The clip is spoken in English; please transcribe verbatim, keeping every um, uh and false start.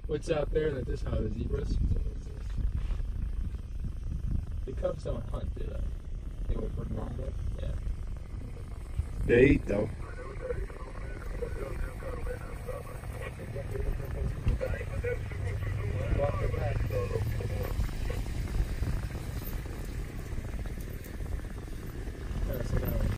What's out there that this how the zebras? The cubs don't hunt, do they? They went for normal. Yeah. They eat though.